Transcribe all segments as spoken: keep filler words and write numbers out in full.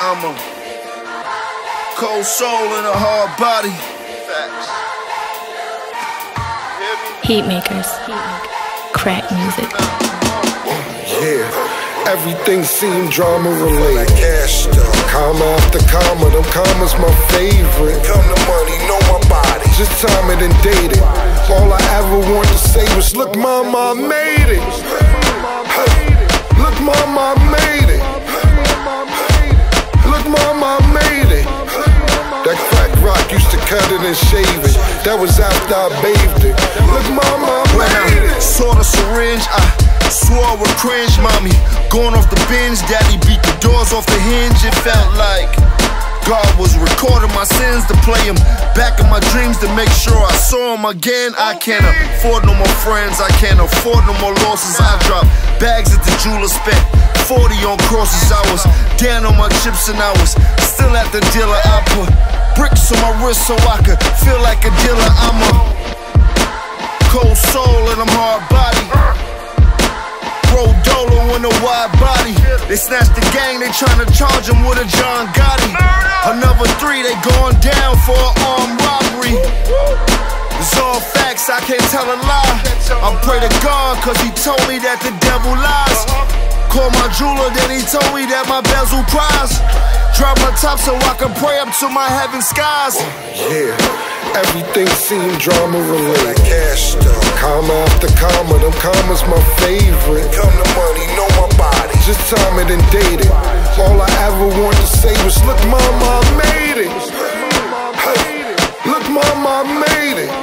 I'm a cold soul in a hard body. Heat makers, crack music. Yeah, everything seemed drama related. Comma after comma, them commas my favorite. Come to money, know my body. Just time it and date it. All I ever wanted to say was, look, mama, I made it. Hey, look, mama, I made it. Look, mama, I made it. That crack rock used to cut it and shave it. That was after I bathed it. Look, mama, I made it. Saw the syringe, I swore with cringe, mommy. Going off the binge, daddy beat the doors off the hinge. It felt like God was recording my sins to play him back in my dreams to make sure I saw him again. I can't afford no more friends, I can't afford no more losses. I dropped bags at the jeweler, spent forty on crosses. I was down on my chips and I was still at the dealer. I put bricks on my wrist so I could feel like a dealer. I'm a cold soul and I'm hard body. Roll Dolo in a wide body. They snatched the gang, they tryna charge him with a John Gotti. Another three, they going down for an armed robbery. It's all facts, I can't tell a lie. I pray to God, cause he told me that the devil lies. Called my jeweler, then he told me that my bezel prize. Drop my top so I can pray up to my heaven skies. Yeah, everything seemed drama related. Comma after comma, them commas my favorite. Come to money, know my body. Just time it and date it. All I ever wanted to say was, look, mama, I made it. Hey, look, mama, I made it.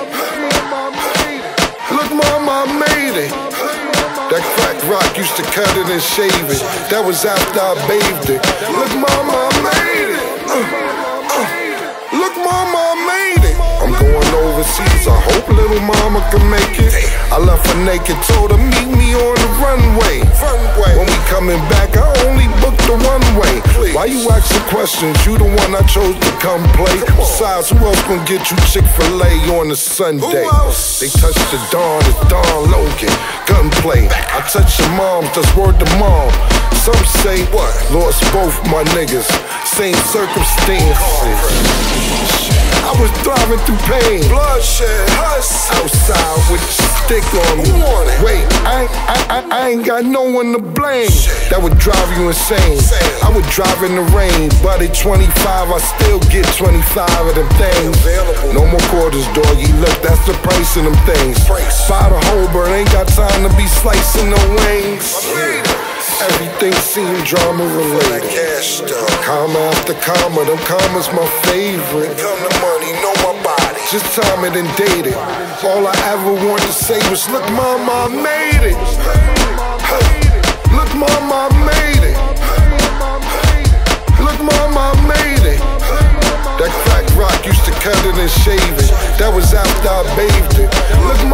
Look, mama, I made it. That crack rock used to cut it and shave it. That was after I bathed it. Look, mama, I made it. Uh, uh, look, mama, I made it. I'm going overseas, I hope little mama can make it. I left her naked, told her meet me on the runway. When we coming back, I only booked the one way. Why you asking questions? You the one I chose to come play. Besides, who else gonna get you Chick-fil-A on a Sunday? They touched the Dawn, it's Don Logan. Gunplay, I touch your mom, just word to mom. Some say, what? Lost both my niggas, same circumstances. I was thriving through pain, bloodshed, hustle. Outside with the stick on me. Wait, I, I, I, I ain't got no one to blame. That would drive you insane. I would drive in the rain, but at twenty-five I still get twenty-five of them things. No more quarters, doggy. Look, that's the price of them things. Buy the whole bird, ain't got time to be slicing no wings. Everything seemed drama related. Comma after comma, them commas my favorite. Come to money, know my body. Just time it and date it. All I ever wanted to say was, look, mama, I made it. Hey, look, mama, I made it. Look, mama, I made it. That crack rock used to cut it and shave it. That was after I bathed it. Look,